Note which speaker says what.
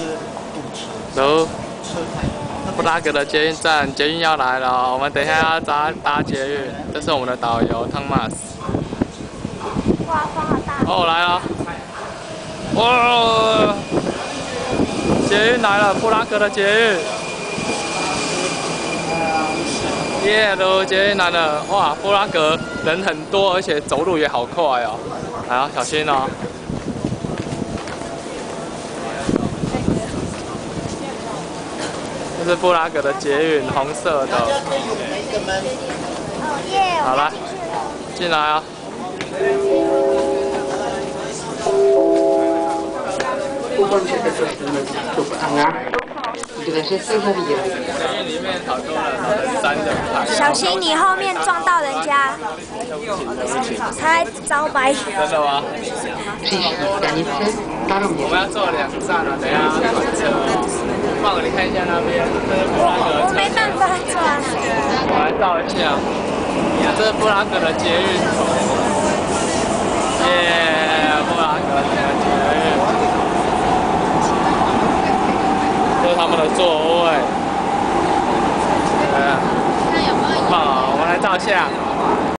Speaker 1: 走，布拉格的捷运站，捷运要来了，我们等一下要搭捷运。这是我们的导游汤马斯。
Speaker 2: 哇，风好大！
Speaker 1: 哦，来了！哇，捷运来了，布拉格的捷运。耶，捷运来了！哇，布拉格人很多，而且走路也好快哦。来啊，小心哦！ 这是布拉格的捷运，红色的。好了，进来啊！里面好多人，3人排。
Speaker 2: 小心你后面撞到人家。他在招白。
Speaker 1: 真的吗？我们要坐2站了，等一下转车。放你看一下那边，这是布拉格。
Speaker 2: 我没办法转。
Speaker 1: 我来照一下，这是布拉格的捷运。耶，布拉格的捷运。这是他们的座位。好，我们来照相。